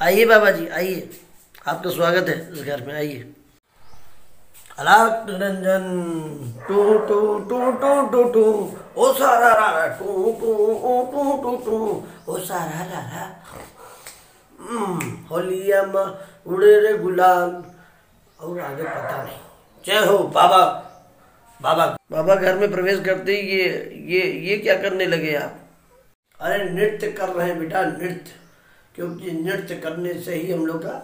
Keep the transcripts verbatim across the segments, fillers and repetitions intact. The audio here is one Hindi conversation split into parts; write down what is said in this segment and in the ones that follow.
आइए बाबा जी आइए, आपका स्वागत है इस घर में, आइए। अलाक निरंजन टू टू टू टू टू टू ओ सारा रा रा टू टू ओ टू टू टू ओ सारा रा रा होलिया माँ उड़े रे गुलाल। और आगे पता नहीं। जय हो बाबा। बाबा बाबा घर में प्रवेश करते ही ये ये ये क्या करने लगे आप? अरे नृत्य कर रहे हैं बेटा, नृत्य, क्योंकि नृत्य करने से ही हम लोग का।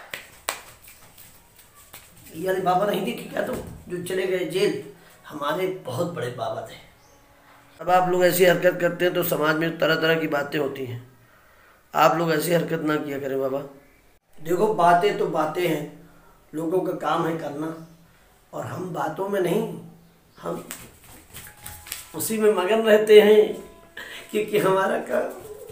यानी बाबा नहीं दिखे क्या तुम, जो चले गए जेल? हमारे बहुत बड़े बाबा थे। अब आप लोग ऐसी हरकत करते हैं तो समाज में तरह तरह की बातें होती हैं। आप लोग ऐसी हरकत ना किया करें बाबा। देखो बातें तो बातें हैं, लोगों का काम है करना, और हम बातों में नहीं, हम उसी में मगन रहते हैं, क्योंकि हमारा काम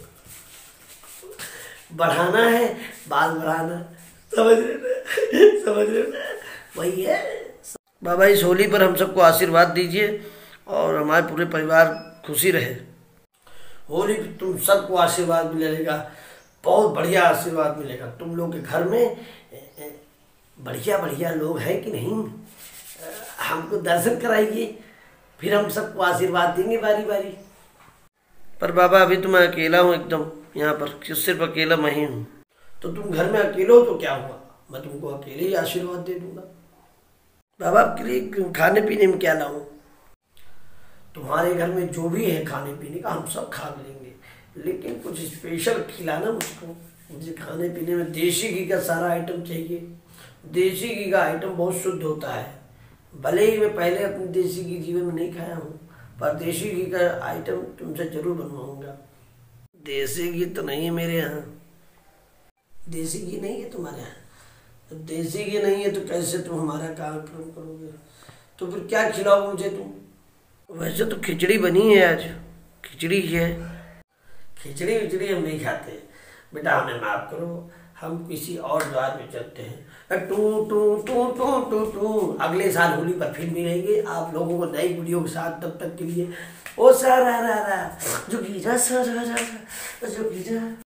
बढ़ाना है, बाल बढ़ाना। समझ रहे ना? समझ रहे ना? वही है बाबा। इस होली पर हम सबको आशीर्वाद दीजिए और हमारे पूरे परिवार खुशी रहे। होली पर तुम सबको आशीर्वाद मिलेगा, बहुत बढ़िया आशीर्वाद मिलेगा। तुम लोग के घर में बढ़िया बढ़िया लोग हैं कि नहीं? हमको दर्शन कराइए, फिर हम सबको आशीर्वाद देंगे बारी बारी। पर बाबा अभी तो मैं अकेला हूँ एकदम यहाँ पर, सिर्फ अकेला मैं ही हूँ। तो तुम घर में अकेले हो तो क्या हुआ, मैं तुमको अकेले ही आशीर्वाद दे दूंगा। बाबा आपके लिए खाने पीने में क्या लाऊं? तुम्हारे घर में जो भी है खाने पीने का हम सब खा लेंगे, लेकिन कुछ स्पेशल खिलाना मुझको। मुझे खाने पीने में देसी घी का सारा आइटम चाहिए। देसी घी का आइटम बहुत शुद्ध होता है। भले ही मैं पहले अपनी देसी घी जीवन में नहीं खाया हूँ, पर देसी घी का आइटम तुमसे जरूर बनवाऊंगा। देसी घी तो नहीं है मेरे यहाँ। देसी घी नहीं है तुम्हारे यहाँ? तो देसी घी नहीं है तो कैसे तुम हमारा काम करोगे? तो फिर क्या खिलाओ मुझे तुम? वैसे तो खिचड़ी बनी है आज, खिचड़ी ही है। खिचड़ी विचड़ी हम नहीं खाते बेटा, हमें माफ करो, हम किसी और द्वार में चलते हैं। टू टू टू टू टू टू अगले साल होली पर फिर मिलेंगे आप लोगों को नई वीडियो के साथ। तब तक के लिए ओ सारा रा रा जो गिरा सारा रा जो गिरा।